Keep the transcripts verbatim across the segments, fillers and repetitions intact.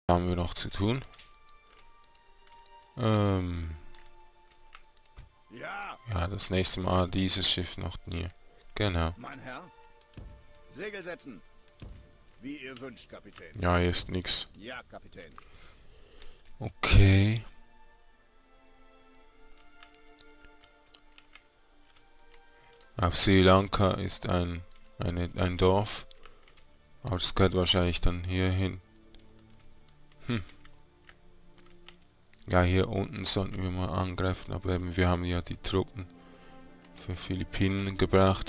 Haben wir noch zu tun? Ähm, Ja, ja, das nächste Mal dieses Schiff noch nie. Genau. mein Herr. Segel setzen. Wie ihr wünscht, Kapitän. Ja, hier ist nix. Ja, Kapitän. Okay. Auf Sri Lanka ist ein, eine, ein Dorf. Aber das gehört wahrscheinlich dann hier hin. Hm. Ja, hier unten sollten wir mal angreifen, aber eben wir haben ja die Truppen für Philippinen gebracht.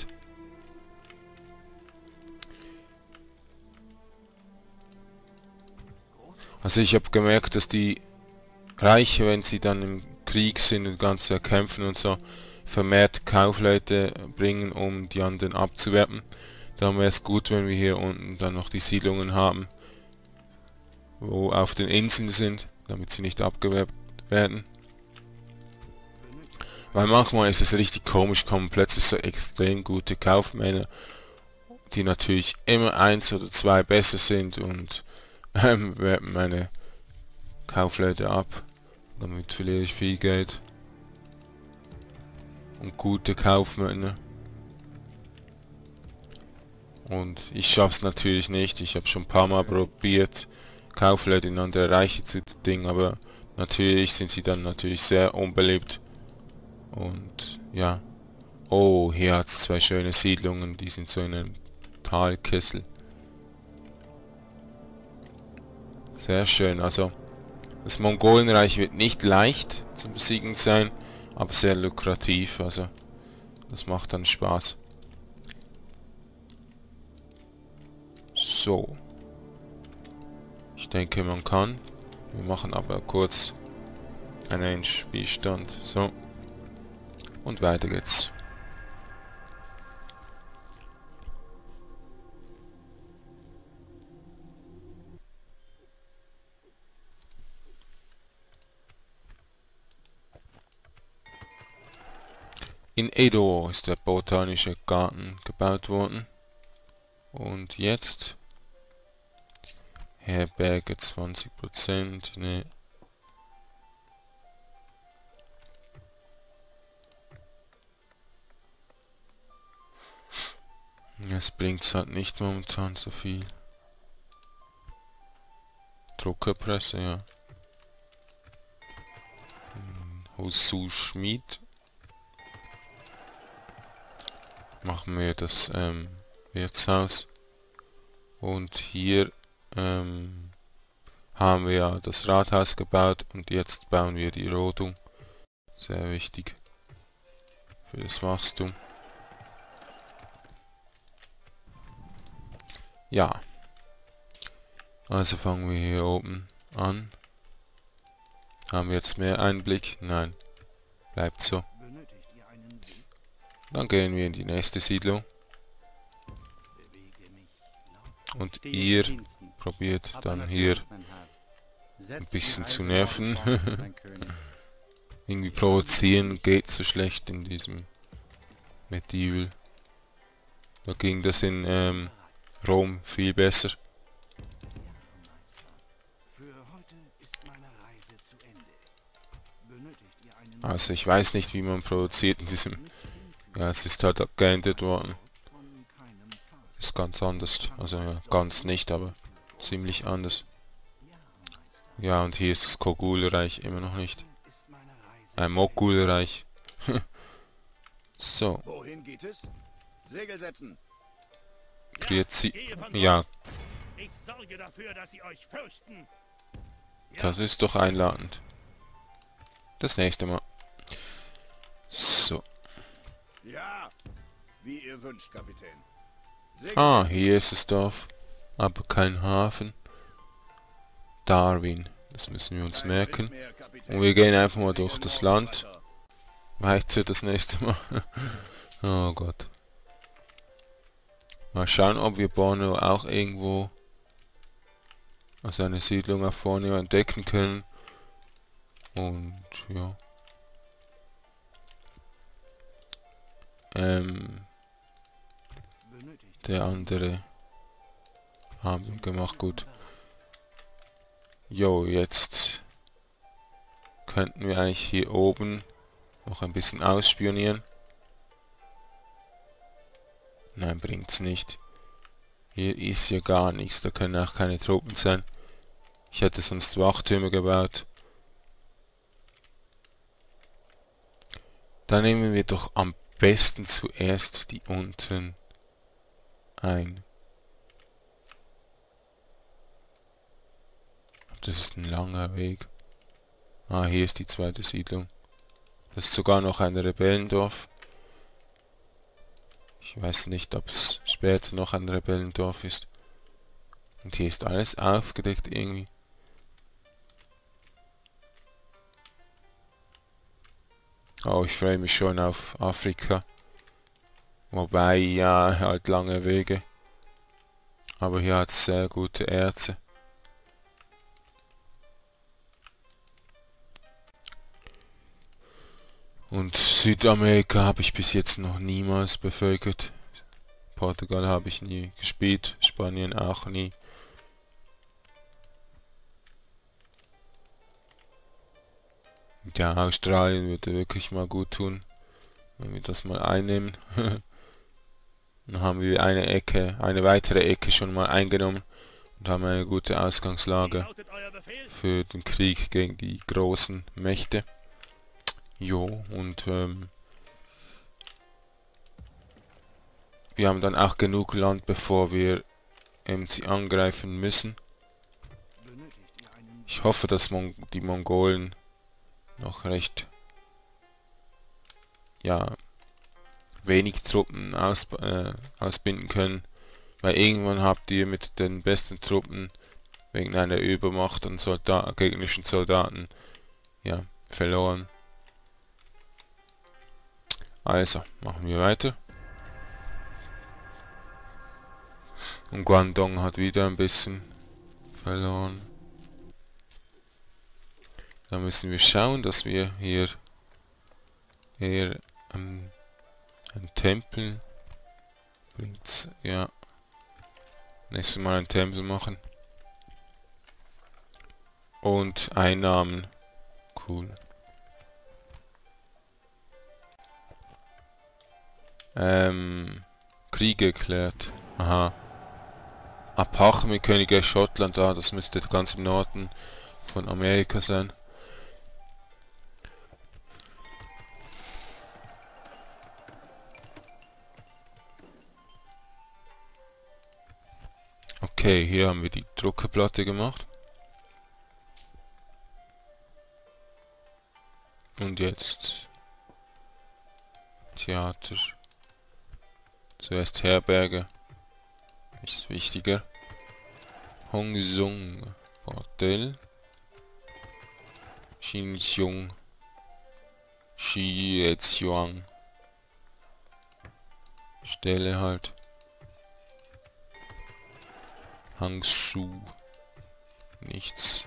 Also ich habe gemerkt, dass die Reiche, wenn sie dann im Krieg sind und ganz kämpfen und so, vermehrt Kaufleute bringen, um die anderen abzuwerten. Dann wäre es gut, wenn wir hier unten dann noch die Siedlungen haben, wo auf den Inseln sind, damit sie nicht abgewerbt werden. Weil manchmal ist es richtig komisch, kommen plötzlich so extrem gute Kaufmänner, die natürlich immer eins oder zwei besser sind und ähm, werben meine Kaufleute ab. Damit verliere ich viel Geld. Und gute Kaufmänner. Und ich schaff's natürlich nicht. Ich habe schon ein paar Mal probiert, Kaufleute in andere Reiche zu dingen, aber natürlich sind sie dann natürlich sehr unbeliebt. Und ja. Oh, hier hat's zwei schöne Siedlungen, die sind so in einem Talkessel. Sehr schön, also das Mongolenreich wird nicht leicht zu besiegen sein, aber sehr lukrativ, also das macht dann Spaß. So. Ich denke, man kann. Wir machen aber kurz einen Spielstand. So. Und weiter geht's. In Edo ist der botanische Garten gebaut worden. Und jetzt Herberge zwanzig Prozent. Ne. Es bringt halt nicht momentan so viel. Druckerpresse, ja. Hosu Schmied. Machen wir das ähm, Wirtshaus. Und hier ähm, haben wir ja das Rathaus gebaut und jetzt bauen wir die Rodung. Sehr wichtig für das Wachstum. Ja. Also fangen wir hier oben an. Haben wir jetzt mehr Einblick? Nein. Bleibt so. Dann gehen wir in die nächste Siedlung. Und ihr probiert dann hier ein bisschen zu nerven. Irgendwie provozieren geht so schlecht in diesem Medieval. Da ging das in ähm, Rom viel besser. Also ich weiß nicht, wie man provoziert in diesem... Ja, es ist halt geändert worden. Ist ganz anders. Also ja, ganz nicht, aber ziemlich anders. Ja, und hier ist das Kogulreich immer noch nicht. Ein Mogulreich. So. Wohin geht es? Segel setzen. Grüezi. Ja, Ich sorge dafür, dass sie euch fürchten. das ist doch einladend. Das nächste Mal. So. Ja, wie ihr wünscht, Kapitän. Segel Ah, setzen. hier ist das Dorf. Aber kein Hafen. Darwin. Das müssen wir uns Kein merken. Wind mehr, Kapitän. Und wir gehen einfach mal Segel durch das morgen Land. weiter. Weiter das nächste Mal. Oh Gott. Mal schauen, ob wir Borneo auch irgendwo, also eine Siedlung auf Borneo entdecken können. Und ja. Ähm, der andere haben wir gemacht, gut. Jo, jetzt könnten wir eigentlich hier oben noch ein bisschen ausspionieren. Nein, bringt's nicht. Hier ist ja gar nichts, da können auch keine Truppen sein. Ich hätte sonst Wachtürme gebaut. Dann nehmen wir doch am besten zuerst die unten ein. Das ist ein langer Weg. Ah, hier ist die zweite Siedlung. Das ist sogar noch ein Rebellendorf. Ich weiß nicht, ob es später noch ein Rebellendorf ist. Und hier ist alles aufgedeckt irgendwie. Oh, ich freue mich schon auf Afrika. Wobei, ja, halt lange Wege. Aber hier hat es sehr gute Erze. Und Südamerika habe ich bis jetzt noch niemals bevölkert. Portugal habe ich nie gespielt, Spanien auch nie. Und ja, Australien würde wirklich mal gut tun, wenn wir das mal einnehmen. Dann haben wir eine Ecke, eine weitere Ecke schon mal eingenommen und haben eine gute Ausgangslage für den Krieg gegen die großen Mächte. Jo, und ähm, wir haben dann auch genug Land, bevor wir ähm, sie angreifen müssen. Ich hoffe, dass Mon die Mongolen noch recht ja wenig Truppen aus, äh, ausbinden können, weil irgendwann habt ihr mit den besten Truppen wegen einer Übermacht an Soldaten, gegnerischen Soldaten ja verloren. Also, machen wir weiter. Und Guangdong hat wieder ein bisschen verloren. Da müssen wir schauen, dass wir hier eher ähm, einen Tempel bringt. Ja. Nächstes Mal einen Tempel machen. Und Einnahmen. Cool. Ähm, Krieg erklärt. Aha. Apache mit Königreich Schottland, ah, das müsste ganz im Norden von Amerika sein. Okay, hier haben wir die Druckerplatte gemacht. Und jetzt Theater. Zuerst Herberge. Ist wichtiger. Hong Sung Bordell. Xinjiang. Xiezuang. Stelle halt. Hangzhou. Nichts.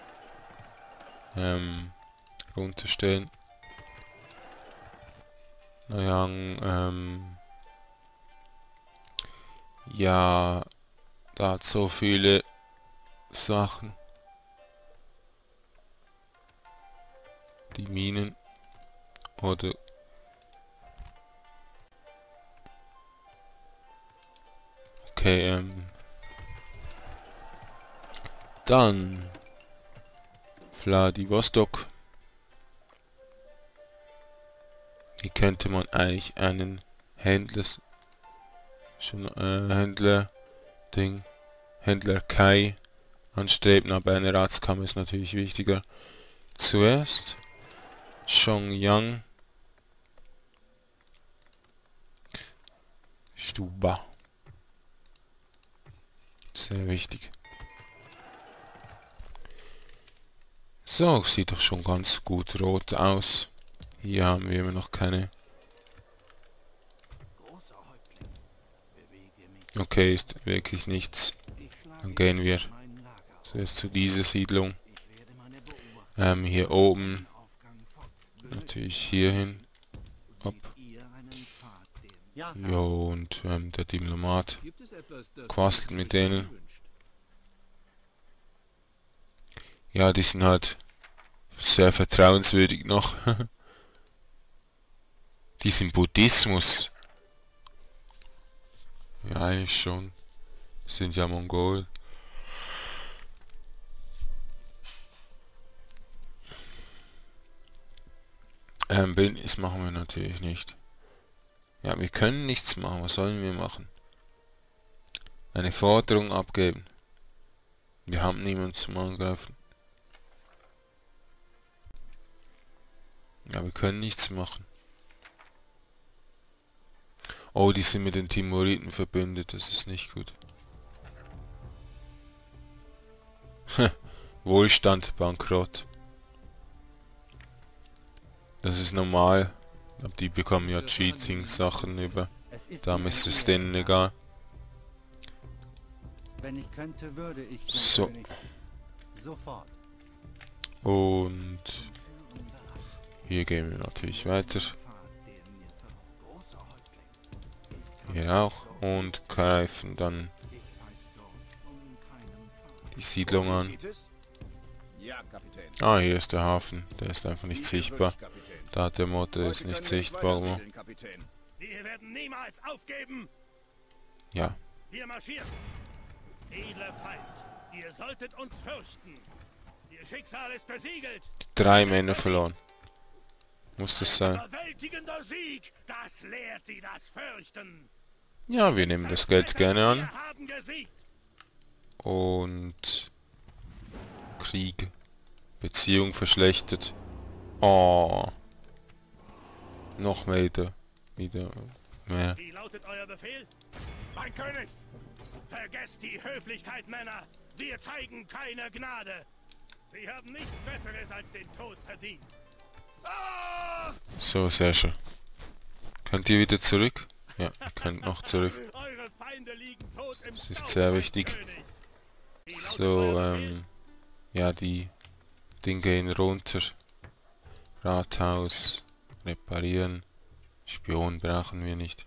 Ähm, runterstellen. Nanyang, ähm, ja, da hat so viele Sachen. Die Minen oder okay, ähm, dann Vladivostok. Hier könnte man eigentlich einen Händler schon äh, Händler Ding Händler Kai anstreben, aber eine Ratskammer ist natürlich wichtiger. Zuerst Chongyang Stuba. Sehr wichtig. So, sieht doch schon ganz gut rot aus. Hier haben wir immer noch keine. Okay, ist wirklich nichts. Dann gehen wir zuerst zu dieser Siedlung. Ähm, hier oben. Natürlich hier hin. Hopp. Jo, und ähm, der Diplomat quastelt mit denen. Ja, die sind halt sehr vertrauenswürdig noch. Die sind Buddhismus. Ja, eigentlich schon. Sind ja Mongolen. Ähm, Bildnis machen wir natürlich nicht. Ja, wir können nichts machen. Was sollen wir machen? Eine Forderung abgeben. Wir haben niemanden zum Angreifen. Ja, wir können nichts machen. Oh, die sind mit den Timuriden verbündet. Das ist nicht gut. Wohlstand, Bankrott. Das ist normal. Aber die bekommen ja Cheating-Sachen über. Darum ist es denen egal. Wenn ich könnte, würde ich So. sofort. Und hier gehen wir natürlich weiter. Hier auch. Und greifen dann die Siedlung an. Ja, Kapitän. Ah, hier ist der Hafen. Der ist einfach nicht Wie ihr sichtbar. wünscht, Kapitän. Da hat der Motor Heute ist nicht können wir nicht sichtbar. weiter Wo. segeln, Kapitän. Wir werden niemals aufgeben. Ja. Wir marschieren. Edler Feind, ihr solltet uns fürchten. Ihr Schicksal ist besiegelt. Drei Männer verloren. Muss das sein? Überwältigender Sieg, das lehrt sie das Fürchten. Ja, wir nehmen das Geld gerne an. Wir haben gesiegt. Und Krieg. Beziehung verschlechtert. Oh. Noch mehr wieder. Wieder mehr. Wie lautet euer Befehl? Mein König! Vergesst die Höflichkeit, Männer! Wir zeigen keine Gnade! Sie haben nichts Besseres als den Tod verdient. Ah! So, sehr schön. Könnt ihr wieder zurück? Ja, ihr könnt noch zurück. Eure Feinde liegen tot im Das ist Staub, sehr mein wichtig. König. Wie lautet So, euer Befehl? ähm... ja, die Dinge gehen runter. Rathaus. Reparieren. Spion brauchen wir nicht.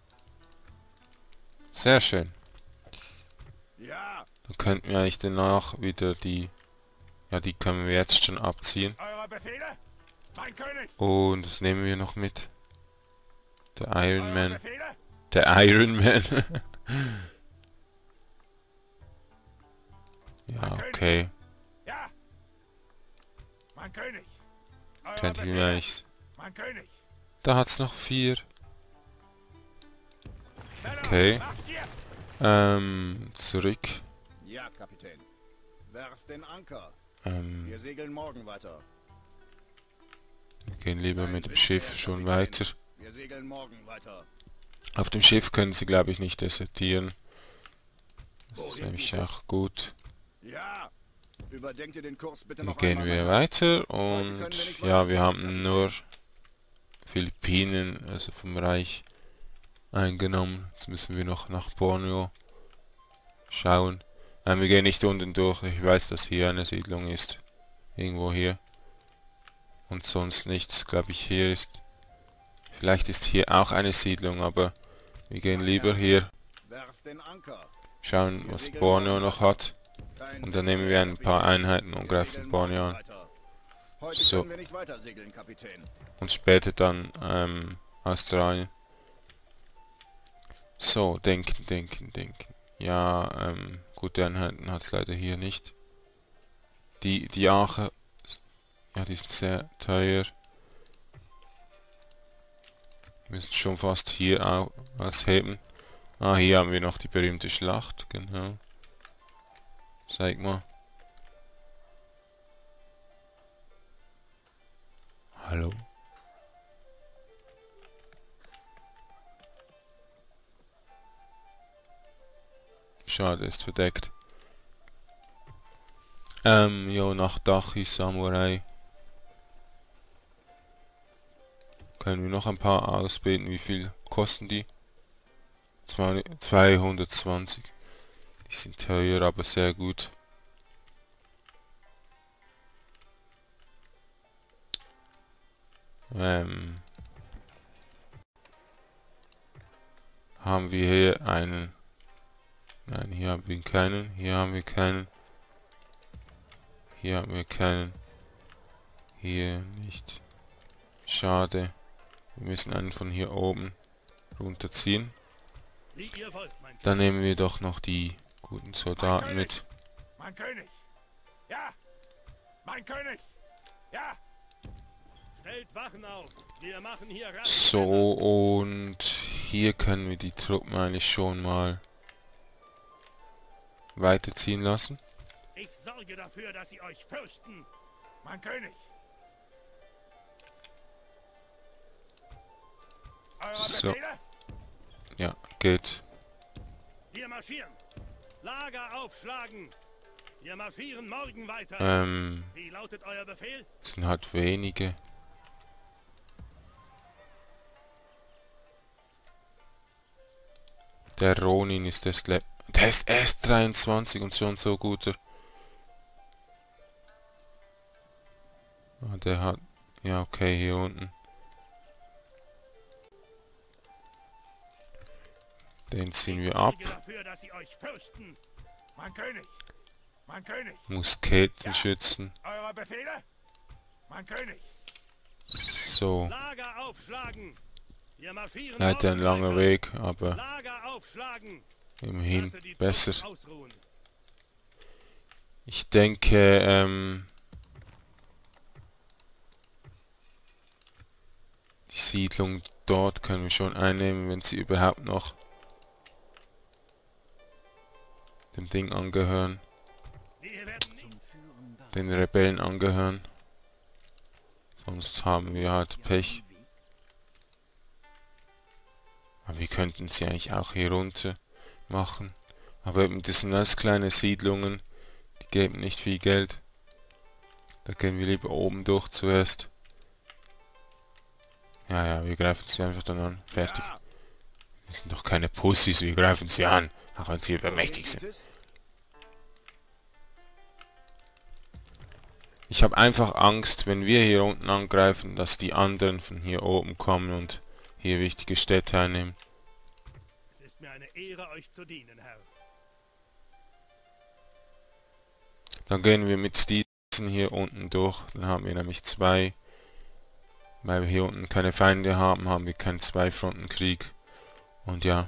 Sehr schön. Ja, Dann könnten wir eigentlich danach wieder die... Ja, die können wir jetzt schon abziehen. Eure Befehle? Mein König! Und das nehmen wir noch mit. Der Iron Eure Man. Befehle? Der Iron Man. Ja, okay. Ja! Mein König! Eure Könnt ihr mir Befehle? eigentlich... Mein König! Da hat's noch vier. Männer, Okay. marschiert! Ähm, zurück. ja, Kapitän. Werft den Anker. Ähm, Wir segeln morgen weiter. wir gehen lieber Ein mit dem Wind Schiff mehr, schon Kapitän. weiter. Wir segeln morgen weiter. Auf dem Schiff können sie, glaube ich, nicht desertieren. Das ist Wohin nämlich geht es? auch gut. Ja. Überdenkt ihr den Kurs bitte Dann noch gehen einmal, wir Männer. weiter können wir und nicht ja, wir weiterfahren, haben Kapitän. nur Philippinen, also vom Reich, eingenommen. Jetzt müssen wir noch nach Borneo schauen. Nein, wir gehen nicht unten durch. Ich weiß, dass hier eine Siedlung ist. Irgendwo hier. Und sonst nichts, glaube ich, hier ist... Vielleicht ist hier auch eine Siedlung, aber wir gehen lieber hier Werft den Anker. schauen, was Borneo noch hat. Kein Und dann Wind nehmen mehr, wir ein paar Kapitän. Einheiten und Wir greifen segeln Borneo morgen an. weiter. Heute So. können wir nicht weiter segeln, Kapitän. Und später dann ähm, Australien. So, denken, denken, denken. Ja, ähm, gute Einheiten hat es leider hier nicht. Die, die Aachen, ja, die sind sehr teuer. Wir müssen schon fast hier auch ausheben. Ah, hier haben wir noch die berühmte Schlacht, genau. Zeig mal. Hallo. Schade, ist verdeckt. Ähm, jo, nach Dachi Samurai. Können wir noch ein paar ausbilden? Wie viel kosten die? zweihundertzwanzig. Die sind teuer, aber sehr gut. Ähm, haben wir hier einen? Nein, hier haben wir keinen. Hier haben wir keinen. Hier haben wir keinen. Hier nicht. Schade. Wir müssen einen von hier oben runterziehen. Wie ihr wollt, mein König. Dann nehmen wir doch noch die guten Soldaten mit. Mein König! Ja! Mein König! Ja! Stellt Wachen auf! Wir machen hier Rast. So, und hier können wir die Truppen eigentlich schon mal weiterziehen lassen. Ich sorge dafür, dass sie euch fürchten! Mein König! Eure So. Befehle? Ja, geht. Wir marschieren! Lager aufschlagen! Wir marschieren morgen weiter! Ähm, Wie lautet euer Befehl? es sind halt wenige. Der Ronin ist erst le Der ist erst dreiundzwanzig und schon so guter. Ah, der hat... Ja, okay, hier unten. Den ziehen wir ab. Ich sorge dafür, dass sie euch fürchten! Mein König! Mein König! Musketenschützen. Eure Befehle? Mein König! So. Lager aufschlagen! Wir marschieren Leider ein morgen langer weiter. Weg, aber Lager aufschlagen! immerhin Lasse die besser. Truppen ausruhen. Ich denke, ähm... die Siedlung dort können wir schon einnehmen, wenn sie überhaupt noch dem Ding angehören, Wir werden nicht den Rebellen angehören. Sonst haben wir halt Pech. Aber wir könnten sie eigentlich auch hier runter machen. Aber eben, das sind alles kleine Siedlungen, die geben nicht viel Geld. Da gehen wir lieber oben durch zuerst. Ja, ja, wir greifen sie einfach dann an. Fertig. Ja, Wir sind doch keine Pussys, wir greifen sie an. Auch wenn sie übermächtig sind. Ich habe einfach Angst, wenn wir hier unten angreifen, dass die anderen von hier oben kommen und hier wichtige Städte einnehmen. es ist mir eine Ehre, euch zu dienen, Herr. Dann gehen wir mit diesen hier unten durch. Dann haben wir nämlich zwei. Weil wir hier unten keine Feinde haben, haben wir keinen Zwei-Fronten-Krieg. Und ja.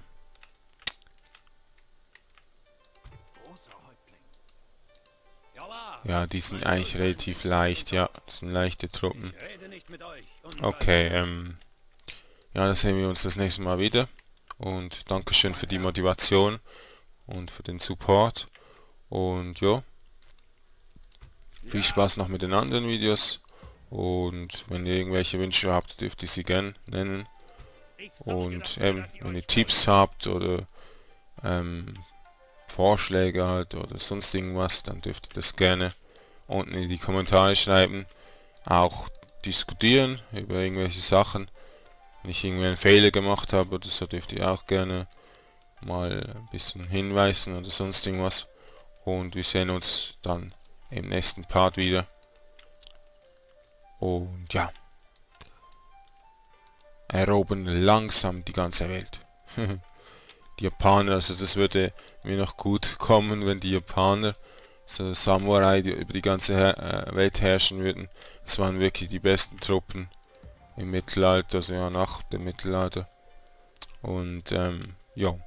Ja, die sind eigentlich relativ leicht, ja. Das sind leichte Truppen. Ich rede nicht mit euch. Okay, ähm... ja, dann sehen wir uns das nächste Mal wieder. Und Dankeschön für die Motivation und für den Support. Und ja. Viel Spaß noch mit den anderen Videos. Und wenn ihr irgendwelche Wünsche habt, dürft ihr sie gern nennen. Ich sorge Und dafür, eben, dass sie wenn ihr euch Tipps habt oder ähm, Vorschläge halt oder sonst irgendwas, dann dürft ihr das gerne unten in die Kommentare schreiben. Auch diskutieren über irgendwelche Sachen. Wenn ich irgendwie einen Fehler gemacht habe oder so, dürft ihr auch gerne mal ein bisschen hinweisen oder sonst irgendwas. Und wir sehen uns dann im nächsten Part wieder. Und ja. Erobern langsam die ganze Welt. Die Japaner, also das würde mir noch gut kommen, wenn die Japaner, so Samurai, die über die ganze Her äh, Welt herrschen würden. Das waren wirklich die besten Truppen im Mittelalter, also ja, nach dem Mittelalter. Und ähm, ja.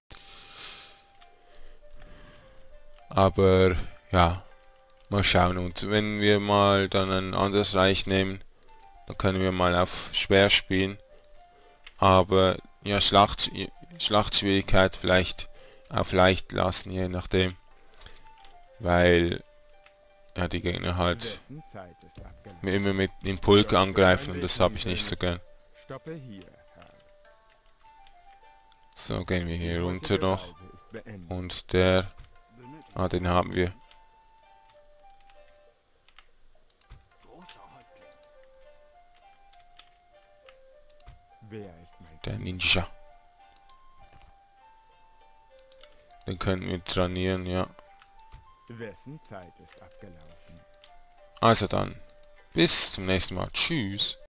Aber ja, mal schauen. Und wenn wir mal dann ein anderes Reich nehmen, dann können wir mal auf schwer spielen. Aber ja, Schlacht, Schlachtschwierigkeit vielleicht auf leicht lassen, je nachdem. Weil ja, die Gegner halt immer mit im Pulk angreifen und das habe ich nicht so gern. So, gehen wir hier runter noch. Und der... Ah, den haben wir. Der Ninja. Den könnten wir trainieren, ja. Wessen Zeit ist abgelaufen? Also dann, bis zum nächsten Mal. Tschüss.